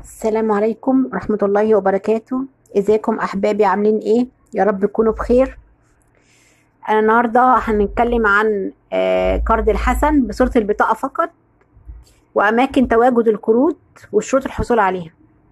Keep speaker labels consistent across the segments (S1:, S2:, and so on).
S1: السلام عليكم ورحمة الله وبركاته. ازيكم احبابي؟ عاملين ايه؟ يا رب تكونوا بخير. انا النهاردة هنتكلم عن قرض الحسن بصورة البطاقة فقط، واماكن تواجد القروض وشروط الحصول عليها.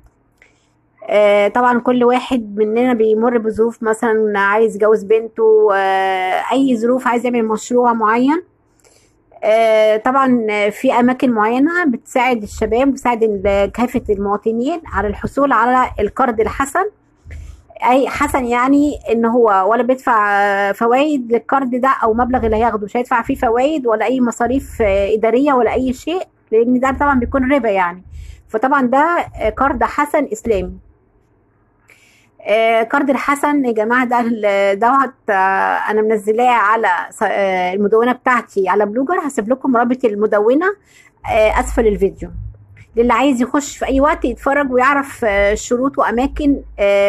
S1: طبعا كل واحد مننا بيمر بظروف، مثلا عايز يجوز بنته، اي ظروف، عايز يعمل مشروع معين. طبعا في اماكن معينه بتساعد الشباب وبتساعد كافه المواطنين على الحصول على القرض الحسن. اي حسن يعني ان هو ولا بيدفع فوائد للقرض ده، او مبلغ اللي هياخده مش هيدفع فيه فوائد ولا اي مصاريف اداريه ولا اي شيء، لان ده طبعا بيكون ربا يعني. فطبعا ده قرض حسن اسلامي. قرض الحسن يا جماعه ده دوت، انا منزلاه على المدونه بتاعتي على بلوجر. هسيب لكم رابط المدونه اسفل الفيديو، للي عايز يخش في اي وقت يتفرج ويعرف شروط واماكن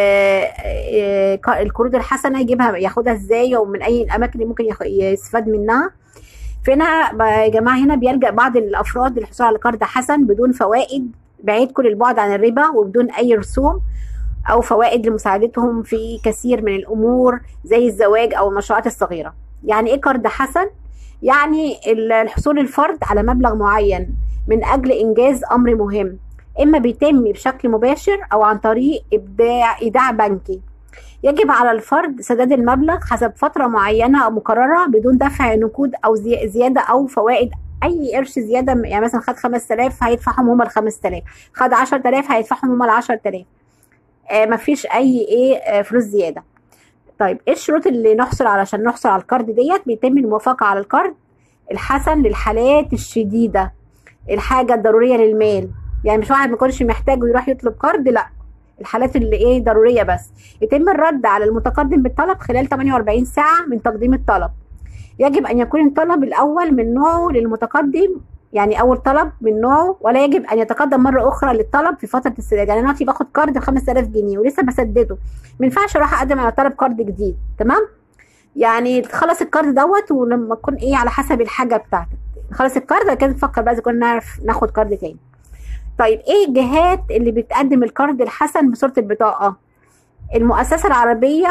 S1: القروض الحسنه، يجيبها ياخدها ازاي ومن اي الاماكن اللي ممكن يستفاد منها. فهنا يا جماعه هنا بيلجأ بعض الافراد للحصول على قرض حسن بدون فوائد، بعيد كل البعد عن الربا وبدون اي رسوم او فوائد، لمساعدتهم في كثير من الامور زي الزواج او المشروعات الصغيره. يعني ايه قرض حسن؟ يعني الحصول الفرد على مبلغ معين من اجل انجاز امر مهم، اما بيتم بشكل مباشر او عن طريق ايداع بنكي. يجب على الفرد سداد المبلغ حسب فتره معينه او مقرره بدون دفع نقود او زياده او فوائد. اي قرش زياده، يعني مثلا خد 5000 هيدفعهم هم ال 5000، خد 10000 هيدفعهم هم ال 10000. مفيش اي فلوس زياده. طيب ايه الشروط اللي عشان نحصل على القرض ديت؟ بيتم الموافقه على القرض الحسن للحالات الشديده، الحاجه الضروريه للمال. يعني مش واحد ما يكونش محتاج ويروح يطلب قرض، لا، الحالات اللي ضروريه بس. يتم الرد على المتقدم بالطلب خلال 48 ساعه من تقديم الطلب. يجب ان يكون الطلب الاول من نوعه للمتقدم، يعني اول طلب من نوعه، ولا يجب ان يتقدم مره اخرى للطلب في فتره السداد. يعني انا دلوقتي باخد قرض ب 5000 جنيه ولسه بسدده، ما ينفعش اروح اقدم على طلب قرض جديد. تمام؟ يعني تخلص القرض دوت، ولما تكون على حسب الحاجه بتاعتك، خلص القرض كده نفكر بقى اذا كنا نعرف ناخد قرض تاني. طيب ايه الجهات اللي بتقدم القرض الحسن بصوره البطاقه؟ المؤسسه العربيه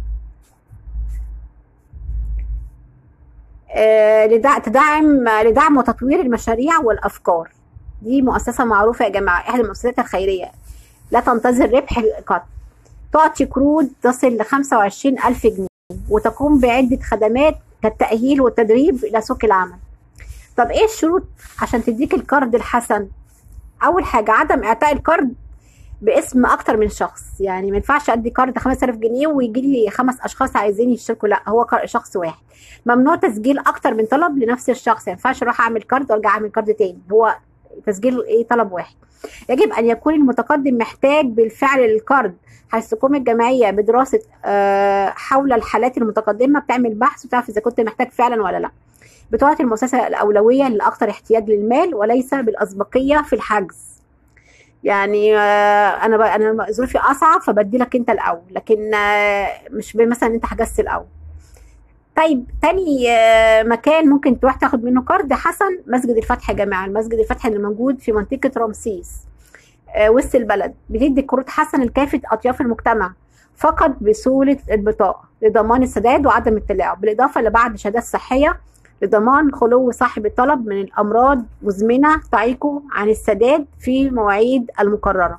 S1: لدعم وتطوير المشاريع والافكار. دي مؤسسه معروفه يا جماعه، احدى المؤسسات الخيريه، لا تنتظر ربح قط. تعطي قروض تصل ل 25,000 جنيه، وتقوم بعده خدمات كالتاهيل والتدريب الى سوق العمل. طب ايه الشروط عشان تديك القرض الحسن؟ اول حاجه عدم اعطاء القرض باسم اكتر من شخص. يعني ما ينفعش ادي قرض 5000 جنيه ويجي لي 5 اشخاص عايزين يشتركوا، لا، هو شخص واحد. ممنوع تسجيل اكتر من طلب لنفس الشخص، ما ينفعش اروح اعمل قرض وارجع اعمل قرض تاني، هو تسجيل طلب واحد. يجب ان يكون المتقدم محتاج بالفعل للقرض، حيث تقوم الجمعيه بدراسه حول الحالات المتقدمه، بتعمل بحث وتعرف اذا كنت محتاج فعلا ولا لا. بتعطي المؤسسه الاولويه لاكثر احتياج للمال وليس بالاسبقيه في الحجز. يعني انا ظروفي اصعب فبدي لك انت الاول، لكن مش مثلا انت حجزت الاول. طيب تاني مكان ممكن تروح تاخد منه قرض حسن مسجد الفتح يا جماعه. المسجد الفتح اللي موجود في منطقه رمسيس وسط البلد، بتدي قروض حسن لكافه اطياف المجتمع فقط بصوره البطاقه، لضمان السداد وعدم التلاعب، بالاضافه لبعض شهادات صحيه لضمان خلو صاحب الطلب من الامراض مزمنه تعيقه عن السداد في مواعيد المقرره.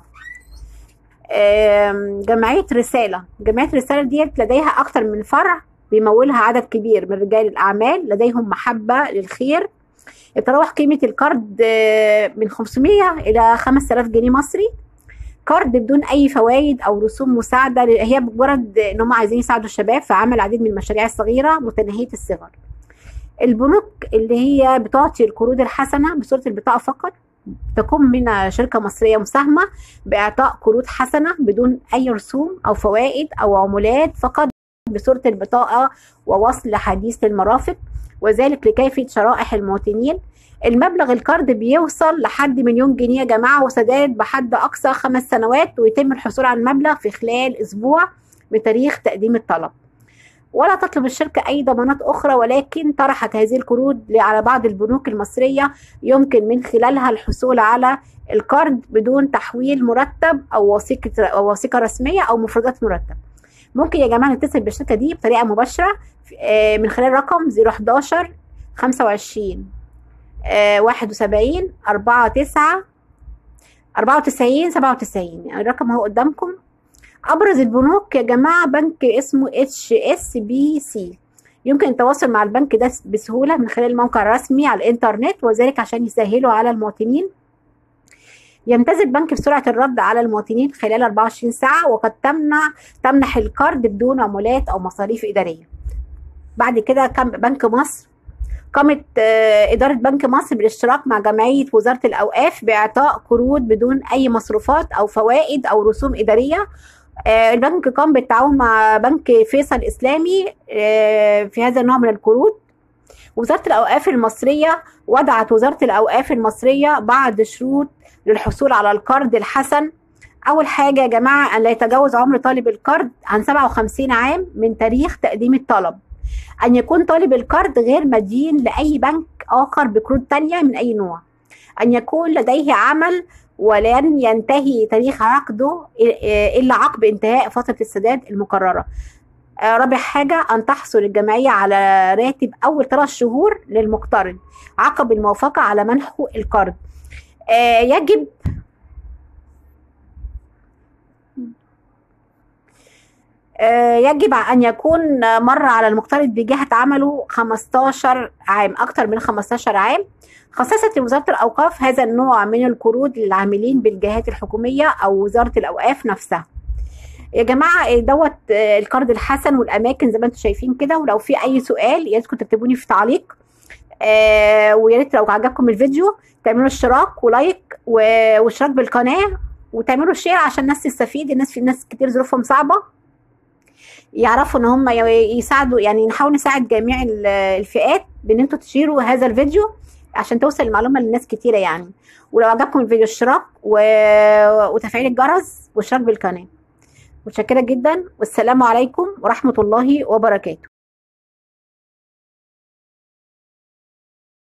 S1: جمعيه رساله ديت لديها اكثر من فرع، بيمولها عدد كبير من رجال الاعمال لديهم محبه للخير. يتراوح قيمه القرض من 500 الى 5000 جنيه مصري. قرض بدون اي فوائد او رسوم مساعده، هي مجرد ان هم عايزين يساعدوا الشباب في عمل العديد من المشاريع الصغيره متناهيه الصغر. البنوك اللي هي بتعطي القروض الحسنه بصوره البطاقه فقط، تقوم من شركه مصريه مساهمه باعطاء قروض حسنه بدون اي رسوم او فوائد او عمولات، فقط بصوره البطاقه ووصل حديث للمرافق، وذلك لكافه شرائح المواطنين. المبلغ القرض بيوصل لحد 1,000,000 جنيه يا جماعه، وسداد بحد اقصى 5 سنوات، ويتم الحصول على المبلغ في خلال اسبوع من تاريخ تقديم الطلب. ولا تطلب الشركة أي ضمانات أخرى، ولكن طرحت هذه القروض على بعض البنوك المصرية يمكن من خلالها الحصول على القرض بدون تحويل مرتب أو وثيقة رسمية أو مفردات مرتب. ممكن يا جماعة نتصل بالشركة دي بطريقة مباشرة من خلال رقم 011 25 71 94 97. يعني الرقم هو قدامكم. أبرز البنوك يا جماعة بنك اسمه HSBC. يمكن التواصل مع البنك ده بسهولة من خلال الموقع الرسمي على الإنترنت، وذلك عشان يسهلوا على المواطنين. يمتاز البنك بسرعة الرد على المواطنين خلال 24 ساعة، وقد تمنح القرض بدون عمولات أو مصاريف إدارية. بعد كده بنك مصر. قامت إدارة بنك مصر بالاشتراك مع جمعية وزارة الأوقاف بإعطاء قروض بدون أي مصروفات أو فوائد أو رسوم إدارية. البنك قام بالتعاون مع بنك فيصل الإسلامي في هذا النوع من القروض. وزارة الأوقاف المصرية وضعت وزارة الأوقاف المصرية بعض شروط للحصول على القرض الحسن. أول حاجة يا جماعة أن لا يتجاوز عمر طالب القرض عن 57 عام من تاريخ تقديم الطلب. أن يكون طالب القرض غير مدين لأي بنك آخر بقروض تانية من أي نوع. أن يكون لديه عمل ولن ينتهي تاريخ عقده إلا عقب انتهاء فترة السداد المقررة. رابع حاجة أن تحصل الجمعية على راتب أول 3 شهور للمقترض عقب الموافقة على منحه القرض. يجب أن يكون مر على المقترض بجهة عمله 15 عام، أكثر من 15 عام. خصصت وزارة الأوقاف هذا النوع من القروض للعاملين بالجهات الحكومية أو وزارة الأوقاف نفسها. يا جماعة دوت القرض الحسن والأماكن زي ما انتم شايفين كده. ولو في أي سؤال يا ريت تكتبوني في تعليق، ويا ريت لو عجبكم الفيديو تعملوا اشتراك ولايك واشتراك بالقناة وتعملوا شير عشان الناس تستفيد. في ناس كتير ظروفهم صعبة، يعرفوا ان هم يساعدوا. يعني نحاول نساعد جميع الفئات بان انتوا تشيروا هذا الفيديو عشان توصل المعلومة للناس كتيرة يعني. ولو عجبكم الفيديو اشتراك وتفعيل الجرس واشتراك بالقناة. متشكرة جدا، والسلام عليكم ورحمة الله وبركاته.